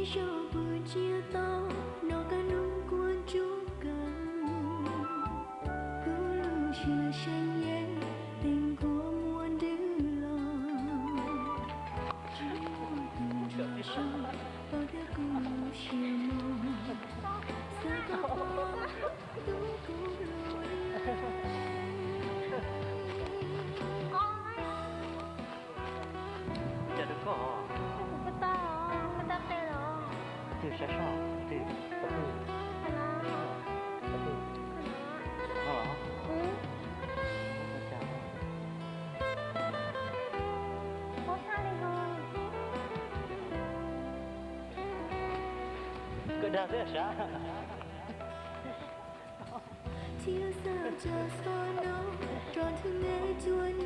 cho buổi chia tao nó cả nung cuốn chú cần cứ lưu chưa tranh nhé tình của muôn đứa lòng chỉ một từng sau bao tiếng cùng chiều mong sẽ có bóng tú cũng lối giờ được có Kita pero từ sẽ sọ từ có từ có từ hả chào có sao đi không? cứ đang rất là thiếu sao chờ gió nóng tròn thương nghe chua